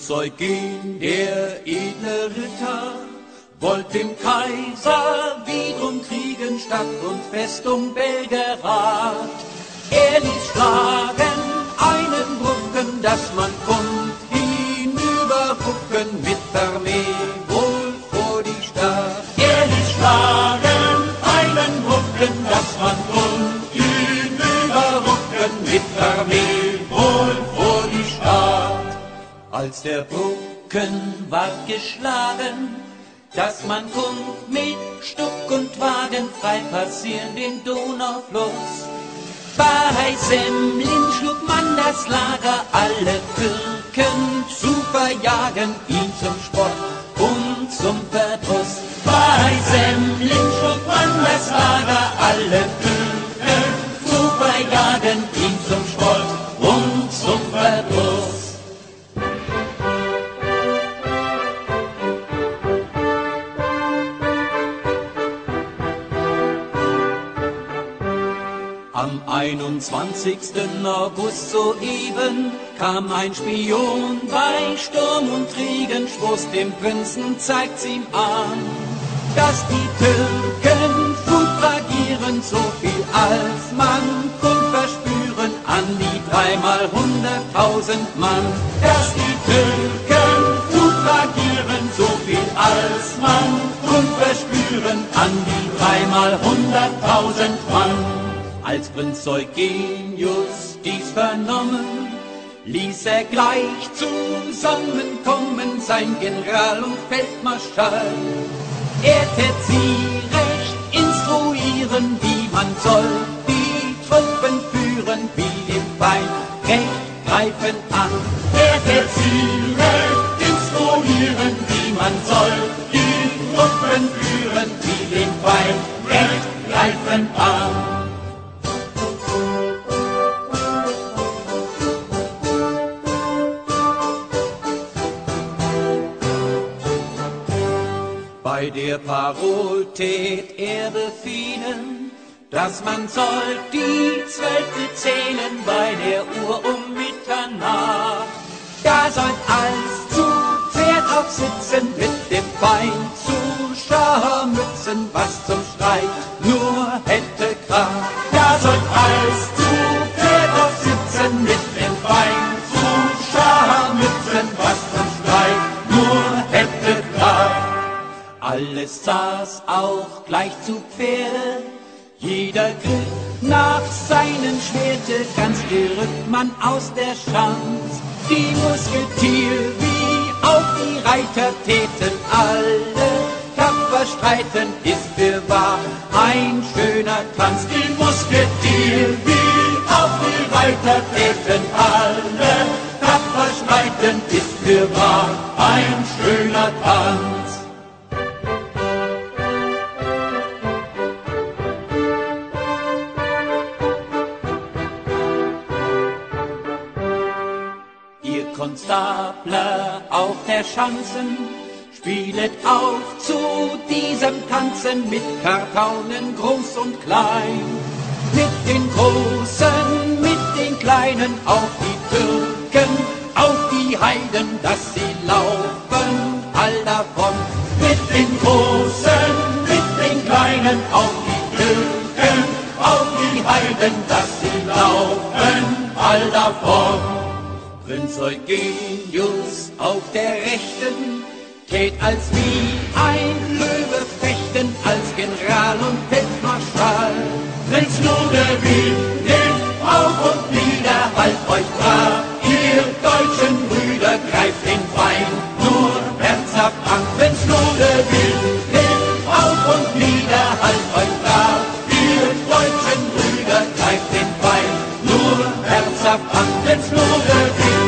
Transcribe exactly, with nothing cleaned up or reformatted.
Prinz Eugen, der edle Ritter, wollt dem Kaiser wiederum kriegen, Stadt und Festung Belgerath. Er ließ schlagen einen Brücken, dass man kommt hinüber gucken mit Vermeer wohl vor die Stadt. Er ließ schlagen einen Brücken, dass man kommt hinüber gucken mit Vermeer wohl vor die Stadt. Als der Brücken ward geschlagen, dass man kommt mit Stuck und Wagen frei passieren den Donaufluss. Bei Semlin schlug man das Lager, alle Türken zu verjagen, ihn zum Spott und zum Verdruss. Bei Semlin schlug man das Lager, alle Türken zu verjagen, ihn zum Spott und zum Verdruss. Am einundzwanzigsten August soeben kam ein Spion bei Sturm und Regen, stoßt dem Prinzen, zeigt's ihm an, dass die Türken futragieren, so viel als man kommt verspüren, an die dreimal hunderttausend Mann. Dass die Türken futragieren, so viel als man kommt verspüren, an die dreimal hunderttausend Mann. Als Prinz Eugenius dies vernommen, ließ er gleich zusammenkommen sein General und Feldmarschall. Er tät sie recht instruieren, wie man soll die Truppen führen, wie dem Feind recht greifen an. Er tät sie recht instruieren, wie man soll die Truppen führen, wie dem Feind recht greifen an. Bei der Parol tät er befehlen, dass man soll die Zwölfe zählen bei der Uhr um Mitternacht. Da sollt als zu Pferd aufsitzen, mit dem Feind zu scharmützen, was zum Streit nur hätte Kraft. Da sollt als zu Pferd aufsitzen, mit dem Feind zu scharmützen, was zum Streit nur hätte Kraft. Alles saß auch gleich zu Pferde, jeder griff nach seinem Schwerte, ganz gerückt man aus der Schanz. Die Musketier wie auch die Reiter täten alle tapfer streiten, ist fürwahr ein schöner Tanz. Die Musketier wie auch die Reiter täten alle tapfer streiten, ist fürwahr ein schöner Tanz. Konstabler auf der Schanzen, spielet auf zu diesem Tanzen mit Kartaunen groß und klein. Mit den Großen, mit den Kleinen, auf die Türken, auf die Heiden, dass sie laufen all davon. Mit den Großen, mit den Kleinen, auf die Türken, auf die Heiden, dass sie laufen all davon. Prinz Eugenius auf der Rechten tät als wie ein Löwe fechten, als General und Feldmarschall. Prinz Ludovic, nehmt auf und nieder, halt euch brav, ihr deutschen Brüder, greift den Feind nur herzhaft an. Prinz Ludovic, nehmt auf und nieder, halt euch brav, ihr deutschen Brüder, greift den Feind nur herzhaft an. Prinz Ludovic,